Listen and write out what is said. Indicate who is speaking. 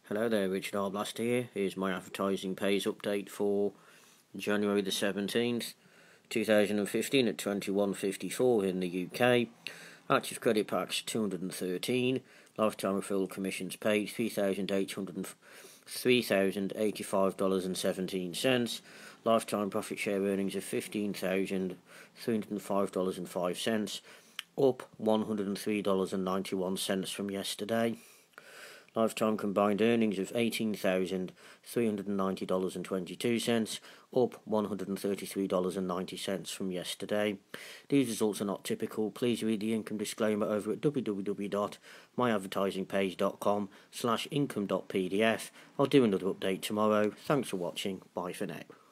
Speaker 1: Hello there, Richard Walletblaster here. Here's my advertising page update for January the 17th, 2015 at 21:54 in the UK. Active credit packs 213. Lifetime referral commissions paid $3,085.17. Lifetime profit share earnings of $15,305.05, up $103.91 from yesterday. Lifetime combined earnings of $18,390.22, up $133.90 from yesterday. These results are not typical. Please read the income disclaimer over at www.myadvertisingpage.com/income.pdf. I'll do another update tomorrow. Thanks for watching. Bye for now.